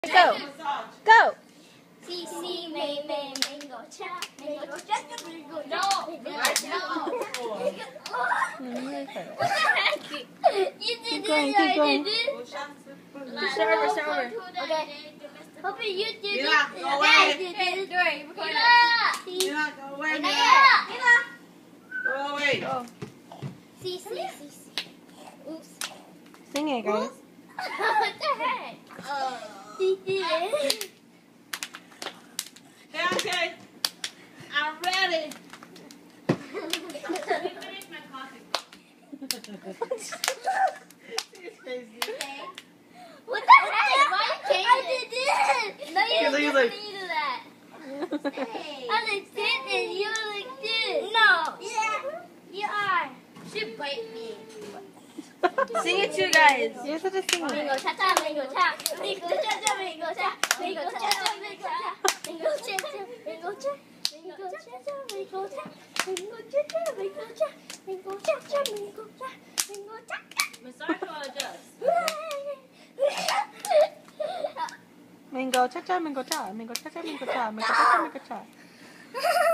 Go. Go. See, mango cha, mango cha, mango no. What the heck? You did it. I did it. Start over. Okay. Hopey, you did it. Go away. Mila, go away. Go away. See. Oops. Sing it, guys. What the heck? He did it. Okay. I'm ready. What the heck? Why can't I did it? No, you didn't do that. I like this and you like this. No. Yeah. You are. She bite me. Sing it to you guys. You're such a singer. Mango cha cha, mango cha, mango cha cha, mango cha, mango cha cha, mango cha, mango cha cha, mango cha, mango cha cha, mango cha, mango cha cha, mango cha, mango cha cha, mango cha, mango cha. Massage or just? Mango cha cha, mango cha, mango cha cha, mango cha, mango cha cha, mango cha.